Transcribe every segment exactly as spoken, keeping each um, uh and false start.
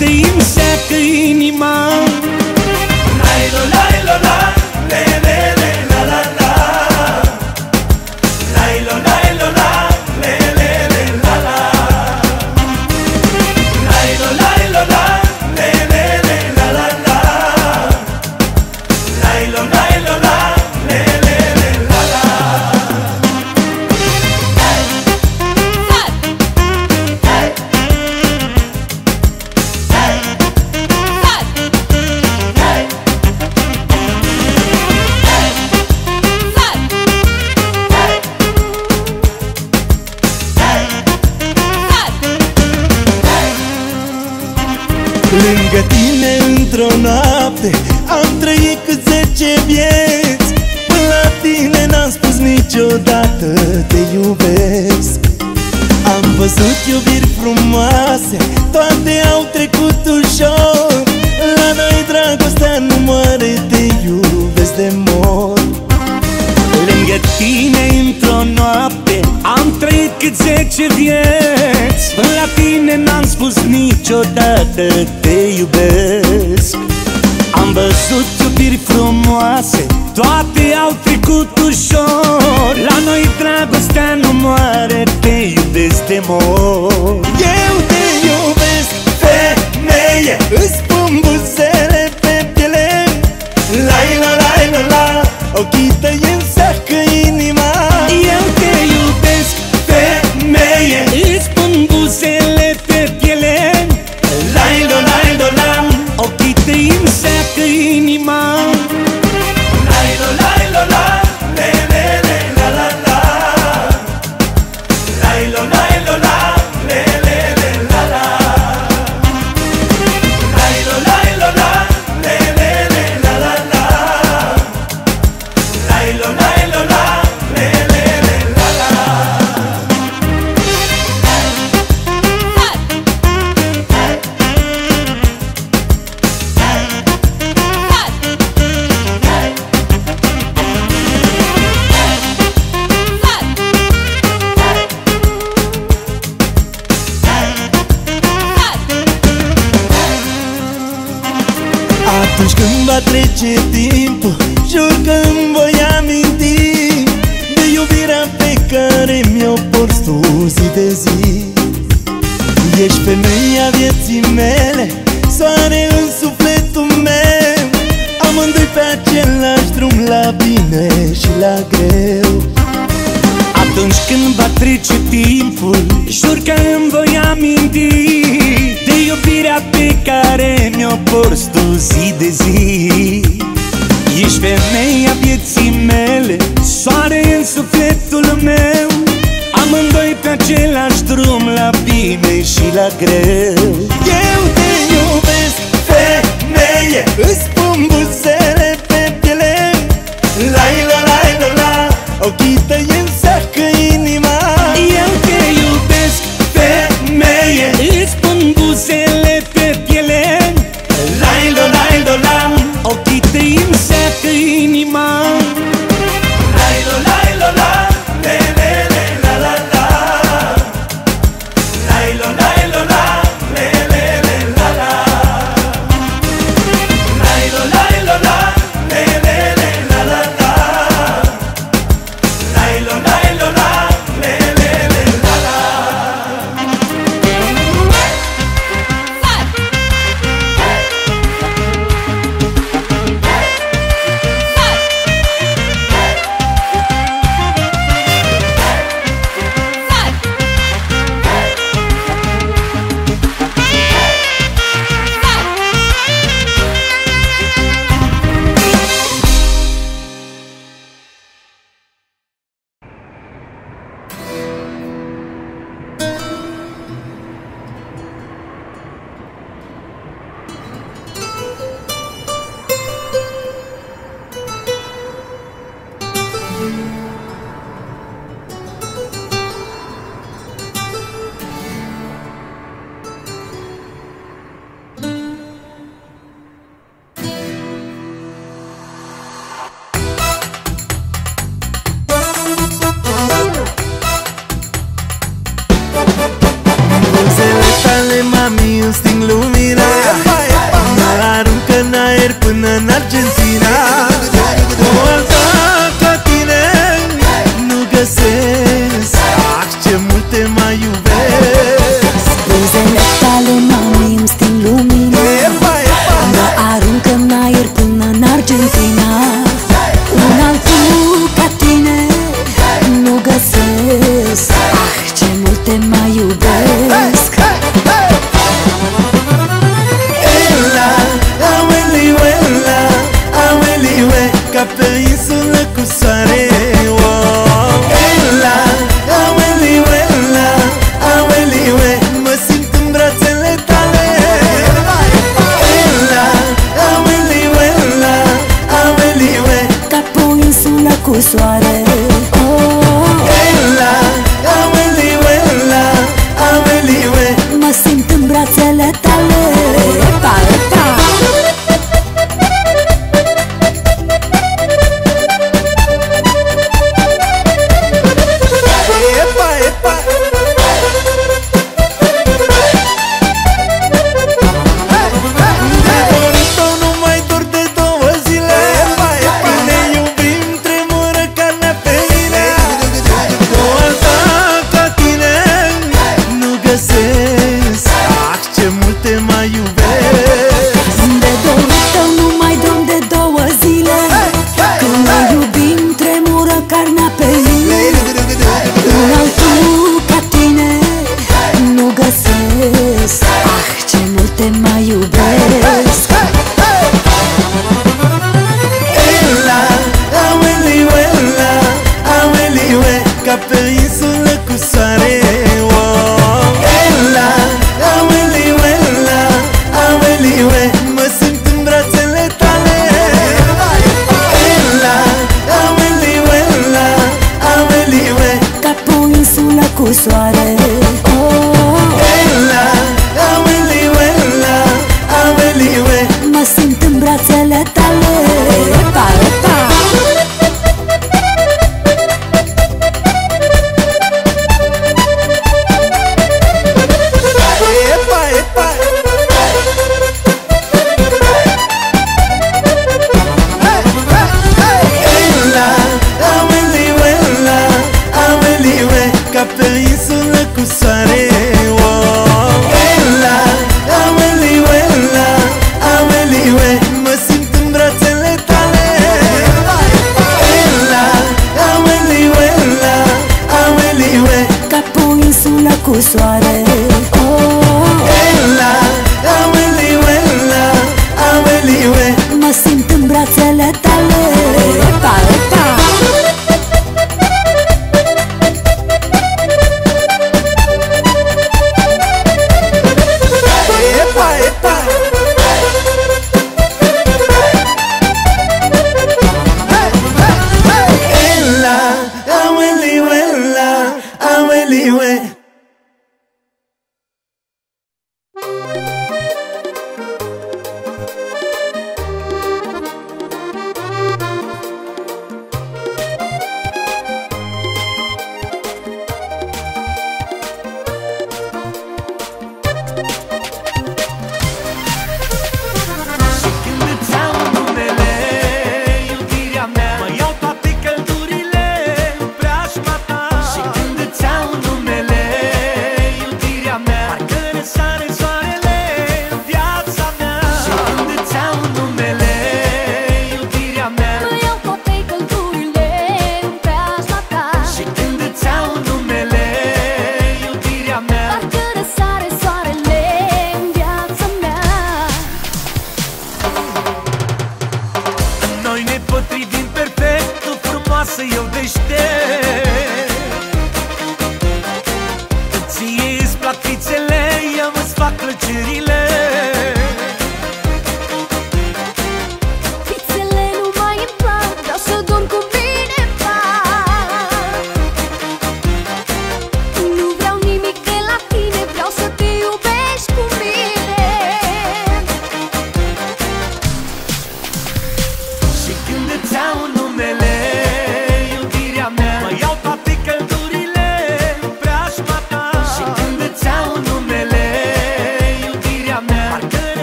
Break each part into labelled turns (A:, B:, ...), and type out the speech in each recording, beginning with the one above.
A: îmi seacă inima.
B: Lailo, lailo, la, le, le, le, la, la, la. Lailo, lailo, la, le, le, le, la, la. Lailo, lailo, la, le, le, le, la, la, la. Lailo, lailo, la, le, le, le, la, la.
C: Lângă tine într-o noapte am trăit cât zece vieți. Până la tine n-am spus niciodată te iubesc. Am văzut iubiri frumoase, toate au trecut ușor. La noi dragostea nu moare, te iubesc de mor.
A: Lângă tine într-o noapte am trăit cât zece vieți. Până la tine n-am spus niciodată te iubesc. Am văzut iubiri frumoase, toate au trecut ușor. La noi dragostea nu moare, te iubesc de mor.
C: Eu te iubesc, femeie, îți pun buzele pe piele. Laila, laila, la, ochii tăi îmi seacă inima.
A: Eu te iubesc, femeie, îți pun buzele pe piele.
B: Lailo, lailo, la,
A: ochii tăi îmi seacă inima.
B: lailo, lailo, la, le, le, le, la, la, la. Lailo, lailo, la, le, le, le, la, la. Lailo, lailo, la, le, le, le, la, la, la. Lailo, lailo, la, le, le, le, la, la.
C: Atunci când va trece timpul, jur că îmi voi aminti de iubirea pe care mi-o porți tu zi de zi. Ești femeia vieții mele, soare în sufletul meu. Amândoi pe același drum, la bine și la greu.
A: Atunci când va trece timpul, jur că îmi voi aminti de iubirea pe care mi-o porți tu zi de zi. Ești femeia vieții mele, soare în sufletul meu. Amândoi pe același drum, la bine și la greu.
C: Eu te iubesc, femeie, îți pun buzele pe piele. Laila, laila, la, ochii tăi îmi seacă inima.
A: Eu te iubesc, femeie, îți pun buzele pe piele.
B: Lailo, lailo, la,
A: ochii tăi îmi seacă inima.
B: lailo, lailo, la, le, le, le, la, la, la. Lailo, lailo, la, le, le, le, la, la. Lailo, lailo, la, le, le, le, la, la, la. Lailo, lailo, la, le, le, le, la, la.
C: Buzele tale, mami, îmi sting lumea. lumina. Mă aruncă în aer până în Argentina. O alta ca tine nu găsesc. Ah, ce mult te mai iubesc.
D: Buzele tale, mami, îmi sting lumina. Mă aruncă în aer până în Argentina. Un altul ca tine nu găsesc. Ah, ce mult te mai iubesc.
C: Ela, aoleu, ela, aoleu, ca pe insulă cu soare. Wow. Ela, aoleu, ela, aoleu, mă simt în brațele tale. Ela, aoleu, ela, aoleu,
D: Ca pe o insulă cu soare. Oh,
C: ela, aoleu, ela, aoleu,
D: mă simt în brațele tale. Epa, epa.
C: epa, epa. De dorito nu mai dor de două zile. Când ne iubim tremură carnea pe mine. O alta ca tine nu găsesc. Ah, ce mult te mai iubesc.
D: De dorul tău nu mai dorm de două zile. Când ne iubim tremură carnea pe mine. Un altul ca tine nu găsesc. Ah, ce mult te mai iubesc.
C: Ela, aoleu, ela, aoleu, ca pe insulă cu soare. Wow. Ela, aoleu, ela, aoleu, mă simt în brațele tale. Ela, aoleu, ela, aoleu,
D: Ca pe o insulă cu soare. Oh,
C: ela, aoleu, ela, aoleu,
D: mă simt în brațele tale. Epa, epa.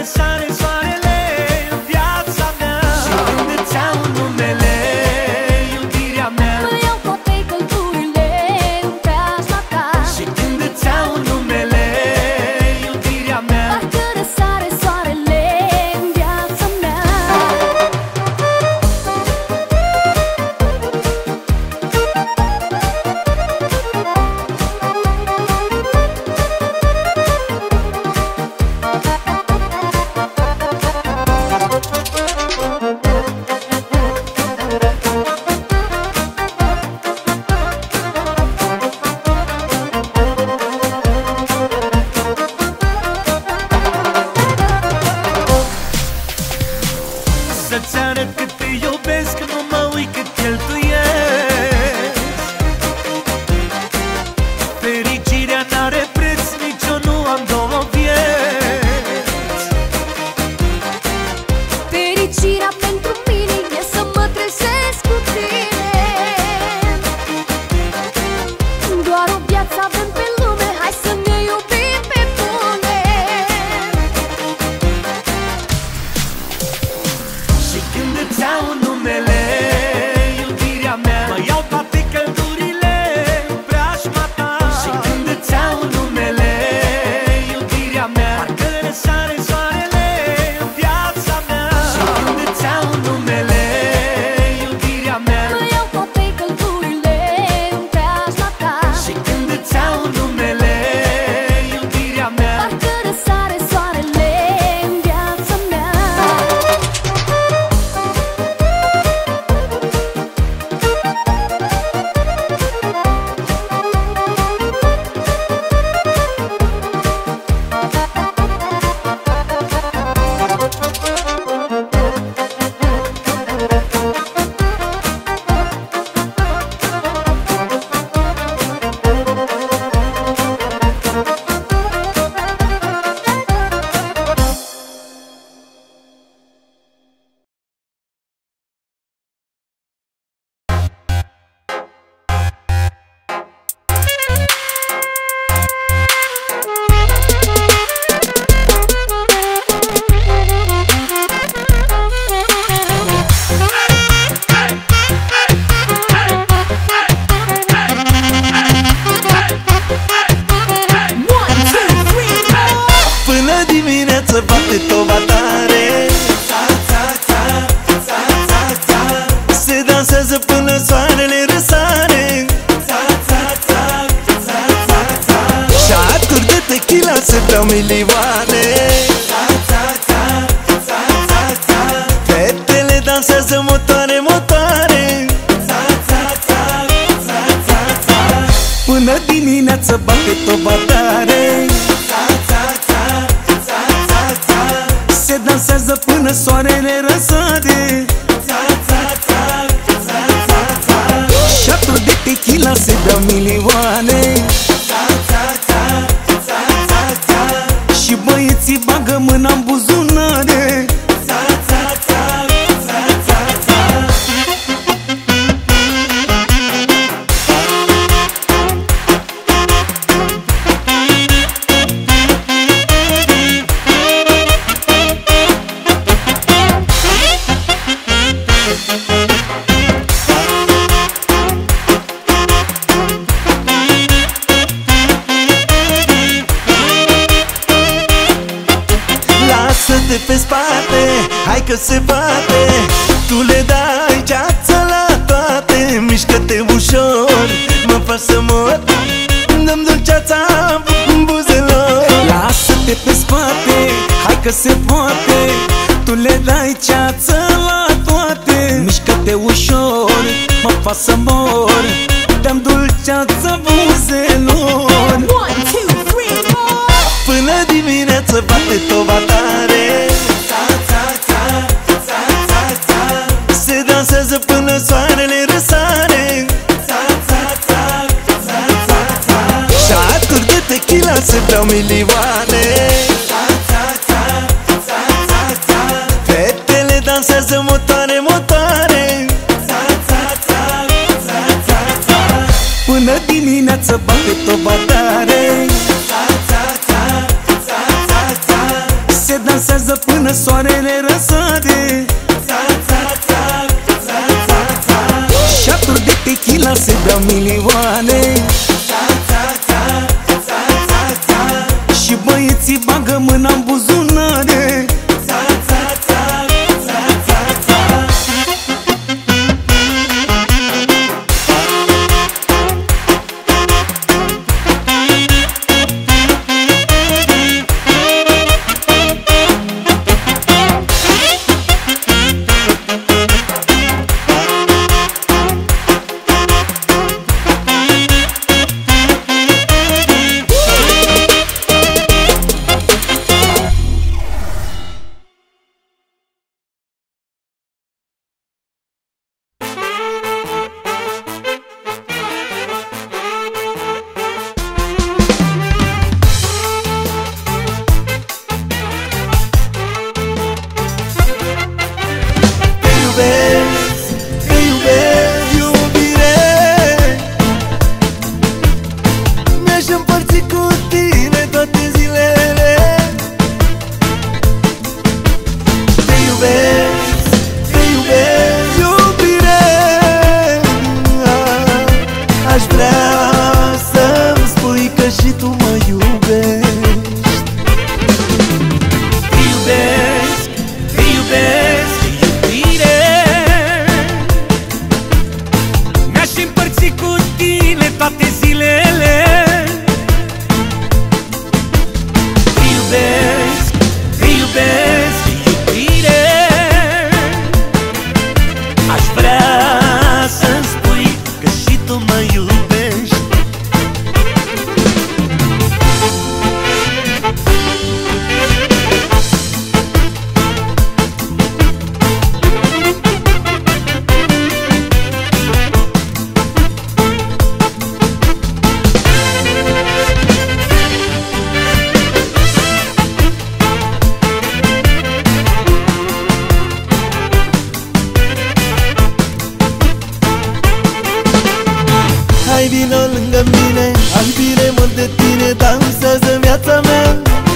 A: sare soarele în viața mea. Și când îți iau numele, iubirea mea,
D: mă iau toate căldurile în preajma ta.
A: și când îți iau numele, iubirea mea,
D: Parcă răsare soarele în viața mea.
A: să-ți arăt cât te iubesc, nu mă uit cât cheltuiesc. Fericirea n-are preț, nici eu nu am două vieți.
D: Fericirea pentru mine e să mă trezesc cu tine. Doar o viață avem pe lume, hai să ne iubim pe bune.
A: Și când îți iau numele, iubirea mea, mă iau toate căldurile în preajma ta. Și când îți iau numele, iubirea mea, parcă răsare soarele în viața mea. Și când îți iau numele, iubirea mea,
D: Mă iau toate căldurile în preajma ta.
A: și când îți iau numele, iubirea mea,
D: Parcă răsare soarele în viața mea.
C: Până dimineață bate toba tare. Se dansează până soarele răsare. Șaturi de tequila se beau milioane. Fetele dansează motoare, motoare.
A: până dimineață bate toba tare. Se dansează până soarele răsare. Șaturi de tequila se beau milioane. Și băieții bagă mâna în buzunare.
C: Lasă-te pe spate, hai că se bate. Tu le dai ceață la toate. Mișcă-te ușor, mă faci să mor. Dăm dulceața în buzelor.
A: Lasă-te pe spate, hai că se poate. Tu le dai ceață la toate. Mișcă-te ușor, mă fac să mor. Dăm dulceață buzelor.
D: One, two, three, four.
C: Până dimineață bate toba tare. Se dansează până soarele răsare. Șaturi de tequila se beau milioane. Fetele dansează motoare, motoare.
A: Până dimineață bate toba tare. Se dansează dansează până soarele răsare. Șaturi de tequila se beau milioane, și băieții bagă mâna în buzunare.
C: Hai vino lângă mine, am bine mult de tine, dansează viața mea.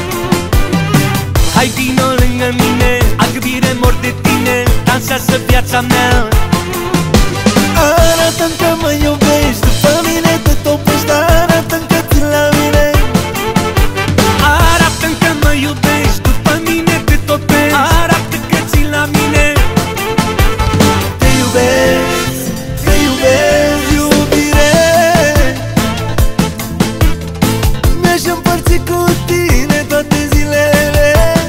A: Hai vino lângă mine, am iubire mor de tine, dansează viața mea.
C: Arată-mi că mă iubești, după mine te topești, arată-mi că țin la mine.
A: Arată-mi că mă iubești, după mine te topești, arată că țin la mine.
C: Te iubesc, te iubesc, iubire. Mi-aș împărți cu tine toate zilele.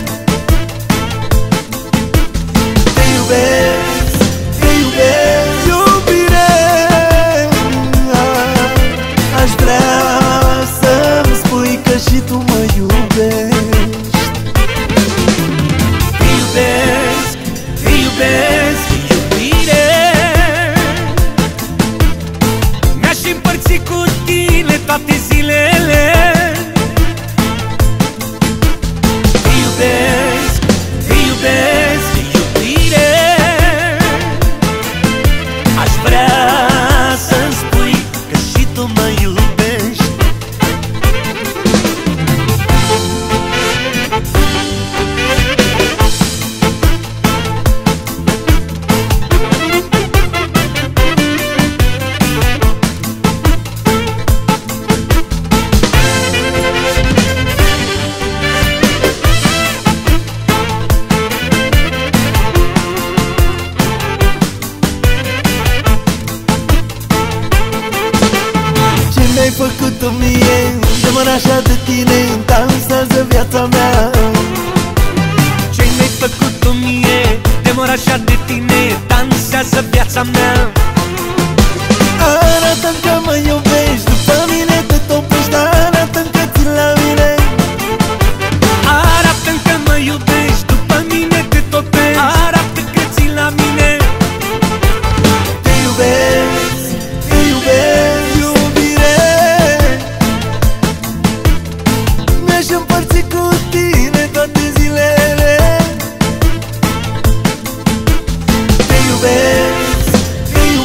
C: Te iubesc, te iubesc, iubire. Aș vrea să-mi spui că și tu mă iubești.
A: Te iubesc, te iubesc, iubire. Mi-aș împărți cu tine toate zilele. Te iubesc, te iubesc, iubire. Aș vrea să-mi spui că și tu mă iubești.
C: Ce mi-ai făcut-o mie, de mă așa de tine, dansează viața mea.
A: Ce mi-ai făcut tu mie, de mor așa de tine, dansează viața mea.
C: Arată-mi că mă iubești, după mine te topești, arată-mi că țin la mine.
A: Arată-mi că mă iubești, după mine te topești, arată că țin la mine.
C: Te iubesc, te iubesc, iubire. Mi-aș împărți cu tine toate zilele. Te iubesc, te iubesc,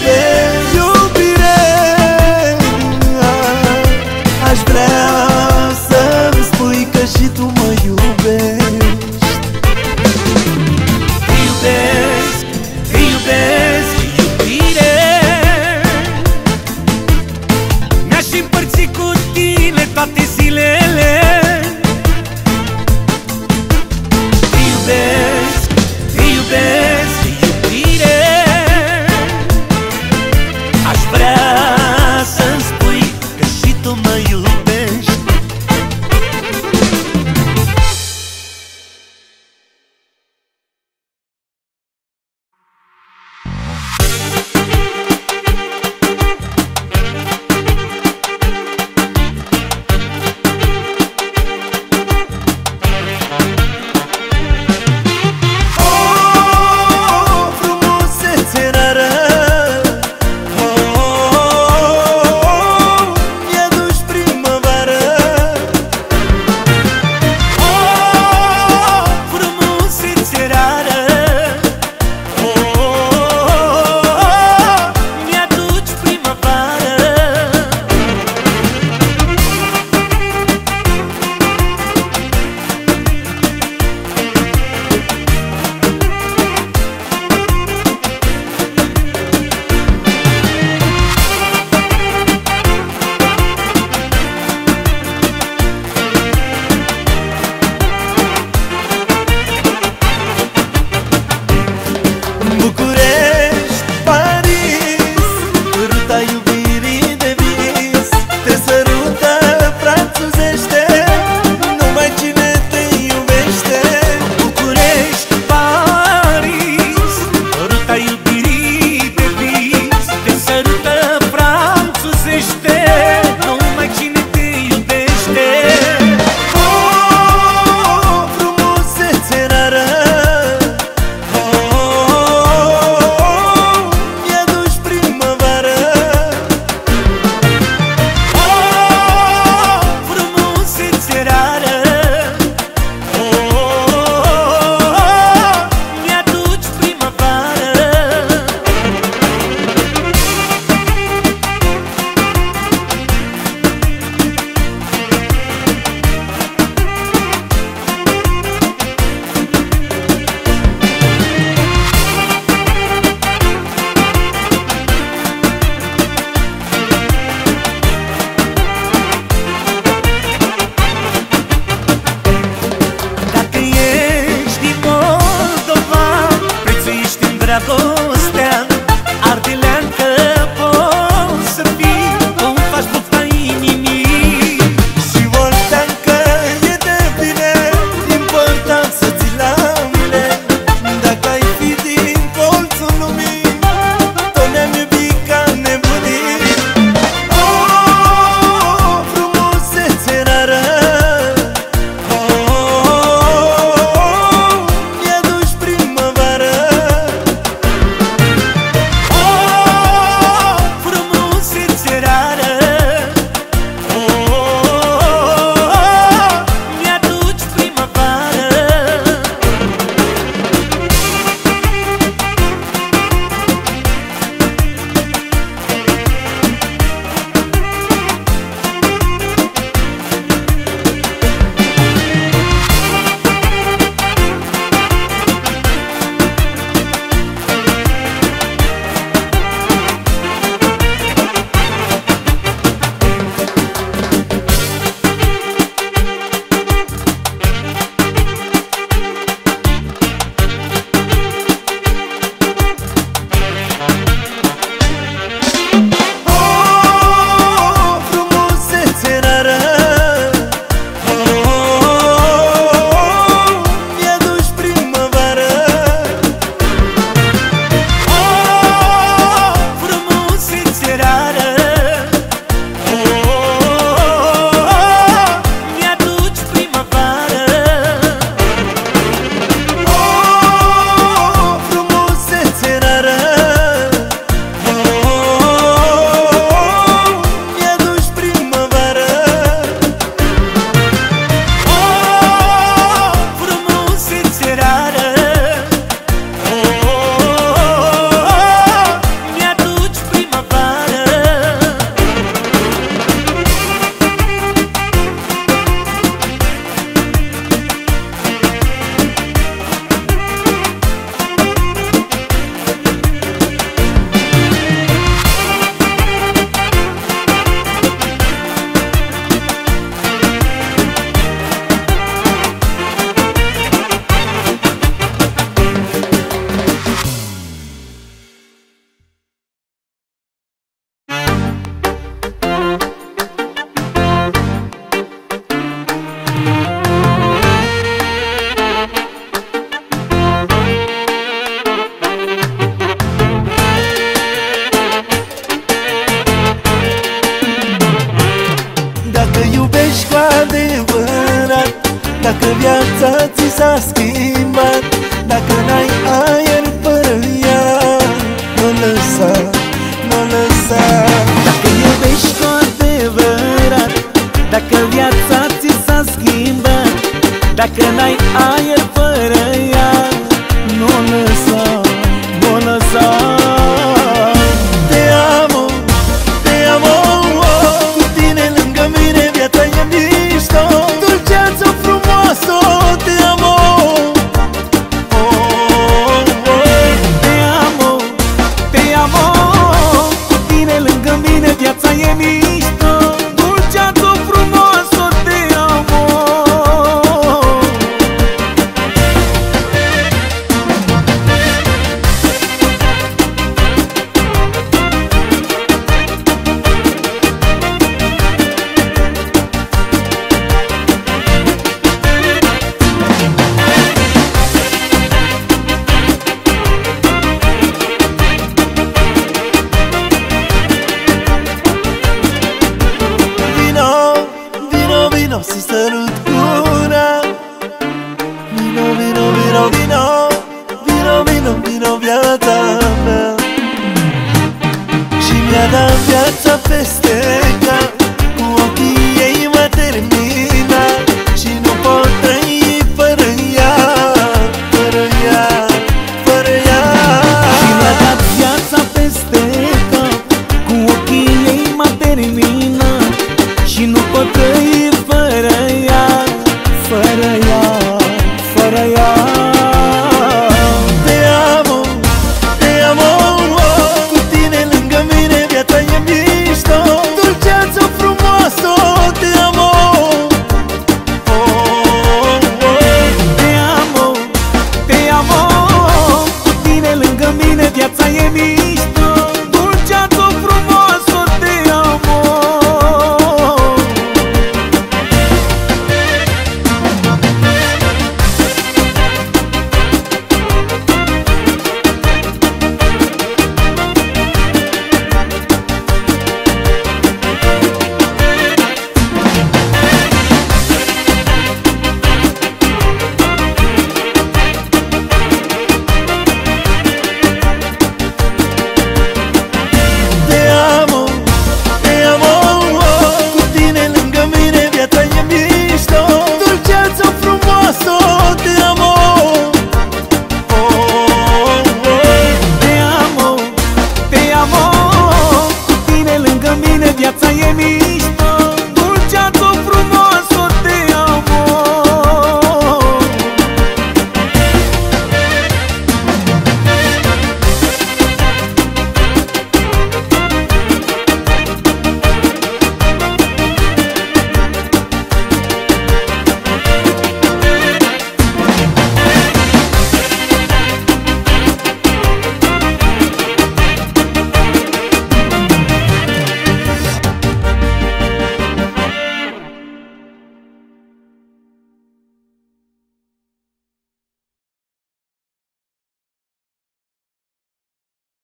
C: viața mea și mi-a dat viața peste